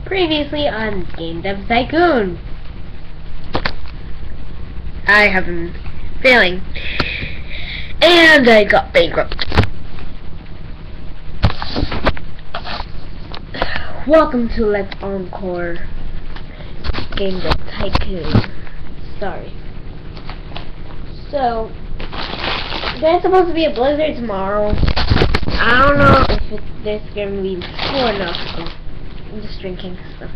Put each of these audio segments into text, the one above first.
Previously on Game Dev Tycoon. I have been failing, and I got bankrupt. Welcome to Let's Encore Game Dev Tycoon. Sorry. So, there's supposed to be a blizzard tomorrow. I don't know if there's going to be before enough, so I'm just drinking stuff.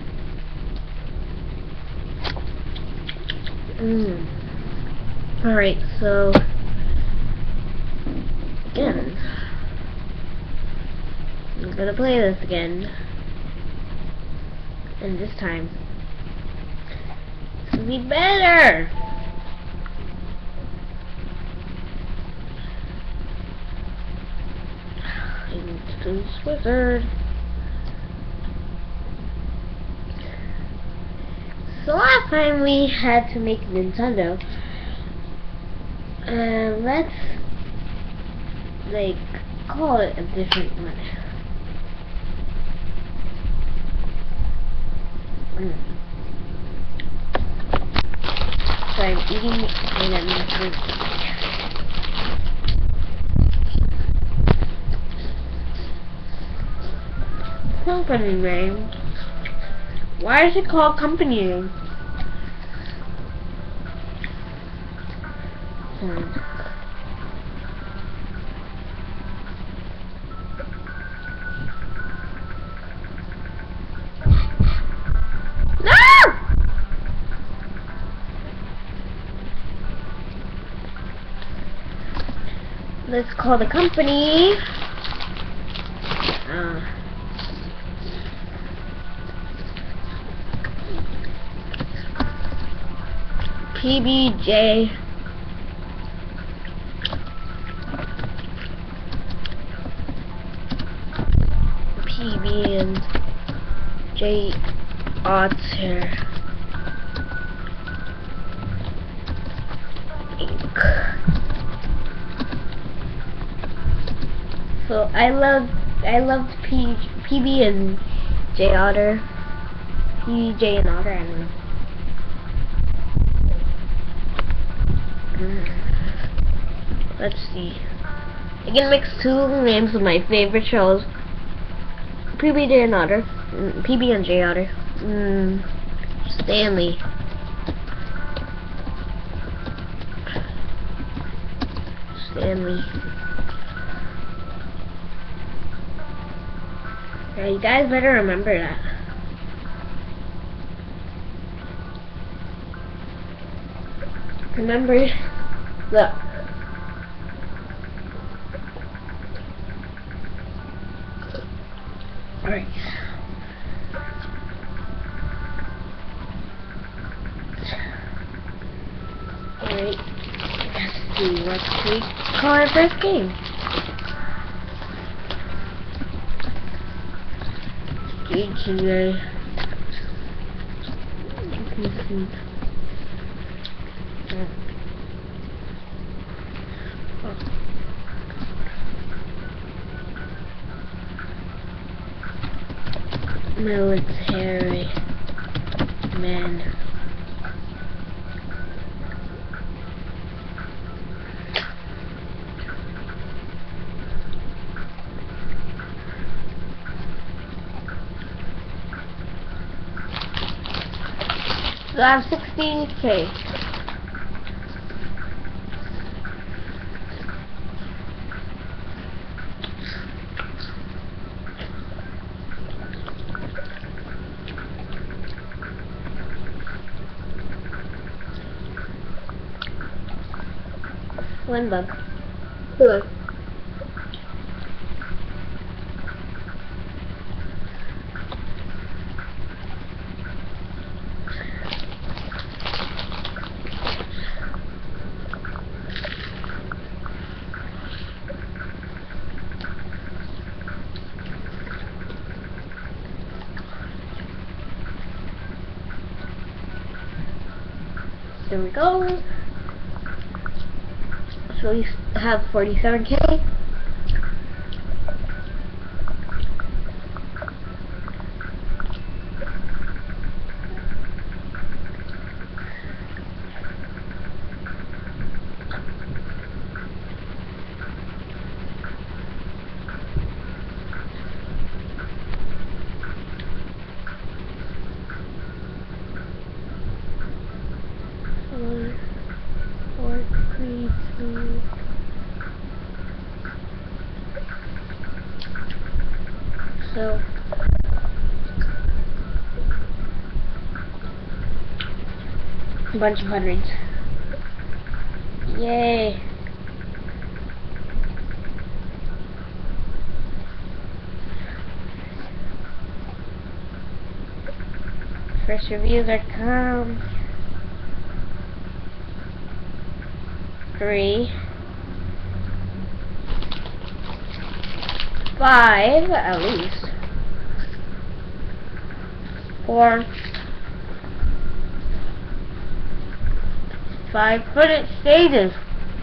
Alright, so again, I'm gonna play this again, and this time it's gonna be better. Into this wizard. So last time we had to make Nintendo. Let's call it a different one. So I'm eating and I'm drinking. Company name. Why is it called company name? No! Let's call the company PBJ Otter Inc. So I loved PB and J Otter, PJ and Otter. I don't know. Let's see. I can mix two names of my favorite shows. PB and Otter. PB and J Otter. Stanley. Yeah, you guys better remember that. Remember, look. Alright. Alright. Let's see, what should we call our first game? GTA. Military man. So I have 16K. One bug. Hello. There we go. So we have 47K. So a bunch of hundreds. Yay. First reviews are come. 3, 5 at least. 4, 5 footage stages.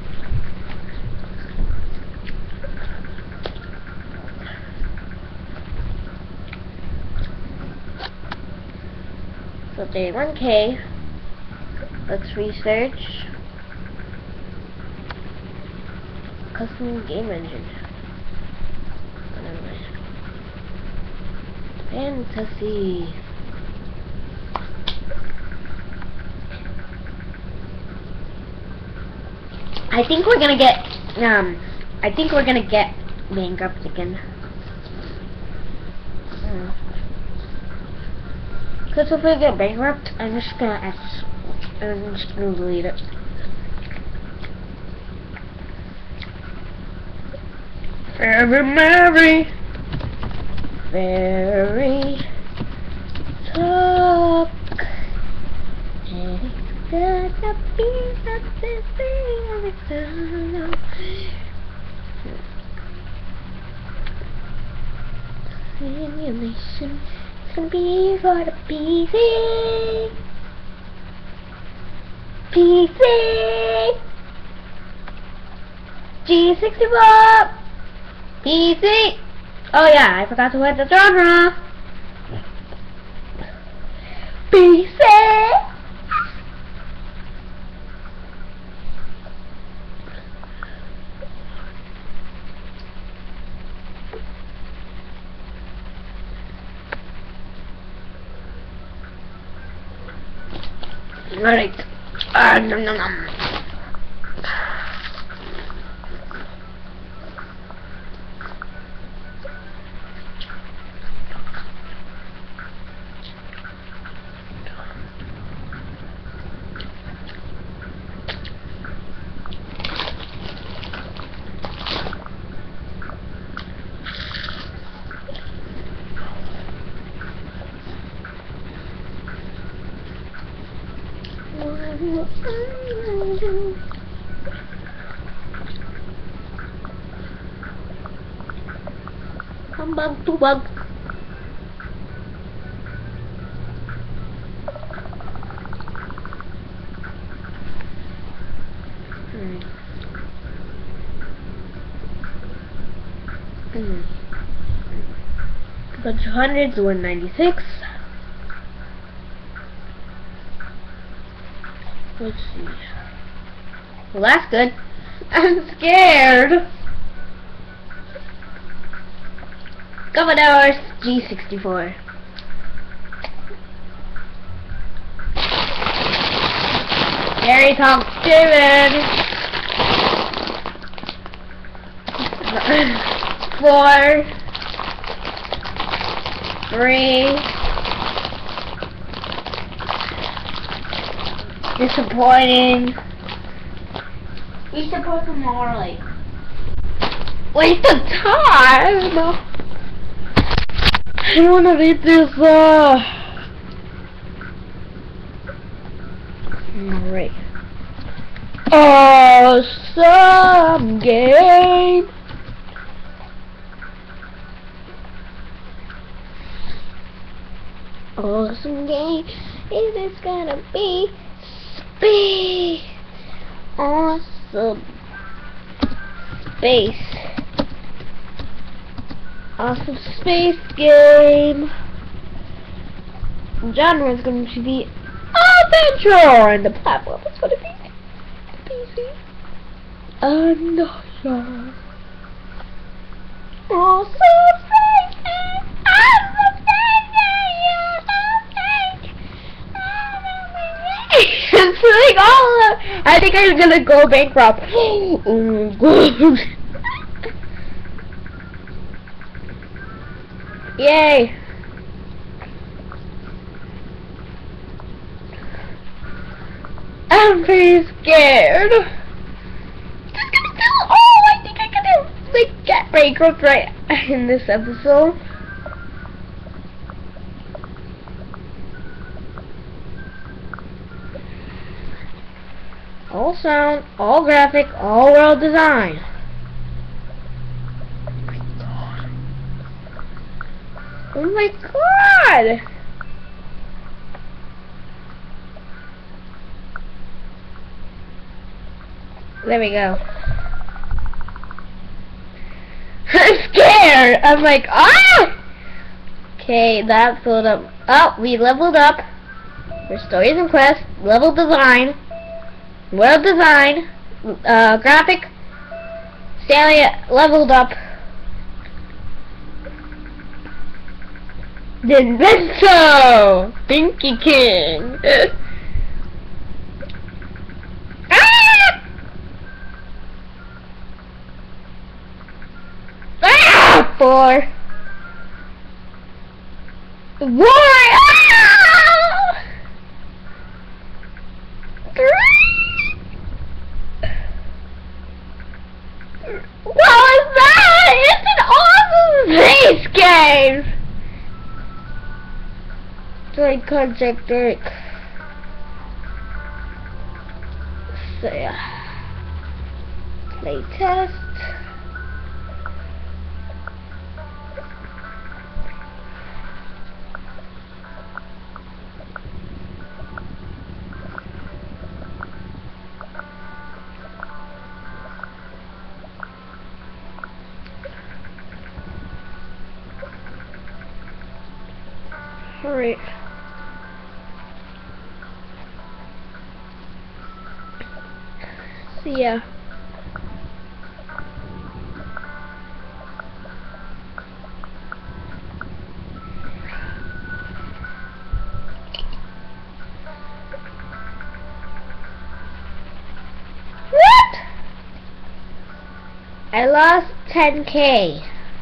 So day 1K. Let's research custom game engine. Fantasy. I think we're gonna get bankrupt again. Cause if we get bankrupt, I'm just gonna delete it. Very merry, very talk. Simulation. It's gonna be for the PC. G64. PC. Oh yeah, I forgot to add the genre. PC. Right. Nom nom nom. Hambang tubag. Bunch of hundreds, 196. Let's see. Well, that's good. I'm scared. Commodore G64. Harry Tom David. 4, 3. Disappointing. We support tomorrow, like. Waste of time. I don't want to read this. Alright. Awesome game. Awesome game. Is this gonna be speed? Awesome space. Awesome space game. Genre is going to be adventure, and the platform is going to be PC. I'm not sure. Awesome space game. Awesome space game. It's like all of, I think I'm gonna go bankrupt. Yay! I'm pretty scared. Just gonna do. Oh, I think I can like get bankrupt right in this episode. All sound, all graphic, all world design. Oh my god! There we go. I'm scared! I'm like, ah! Okay, that filled up. Oh, we leveled up. For stories and quests, level design, world design, graphic, Stanley leveled up. Denvenso! Pinky King! Ah! Ah! 4. War! Ah! 3. What was that? It's an awesome space game! Join Project Eric. So yeah. Play test. Alright. See ya. What? I lost 10K.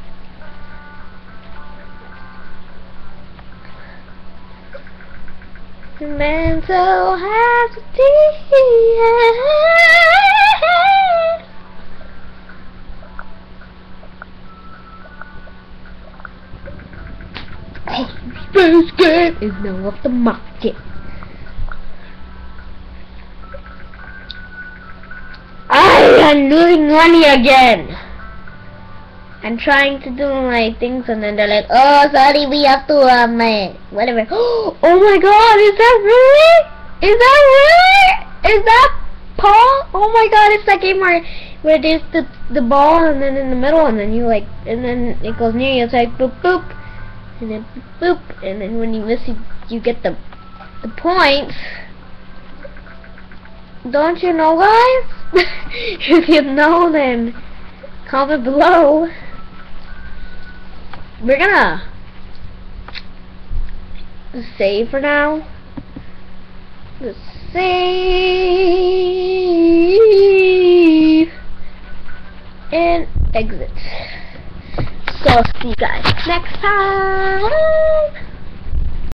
Mental has a Space game is now off the market. I am losing money again. I'm trying to do my things and then they're like, oh sorry, we have to whatever. Oh my god, is that really? Is that really? Is that Paul? Oh my god, it's that game where there's the ball and then in the middle and then you like, and then it goes near you, it's like boop boop and then boop boop, and then when you miss you get the points. Don't you know, guys? If you know, then comment below. We're gonna save for now. Let's save and exit. So see you guys next time.